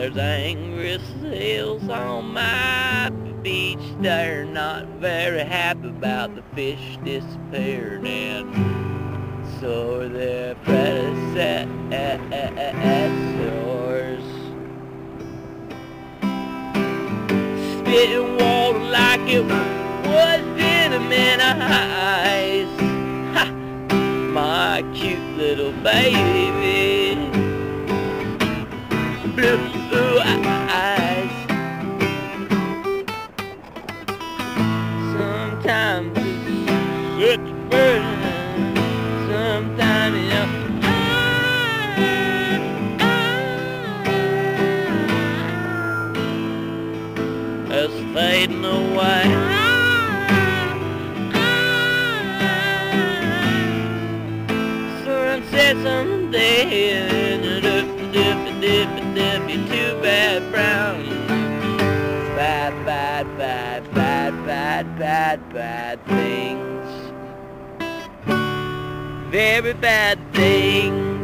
There's angry seals on my beach. They're not very happy about the fish disappearing, and so are their predecessors. Spitting water like it was venom in eyes. Ha! My cute little baby, blue eyes. Sometimes it's such a burden. Sometimes, you know, it's fading away. Sunset someday, you're too bad brown. Bad things. Very bad things.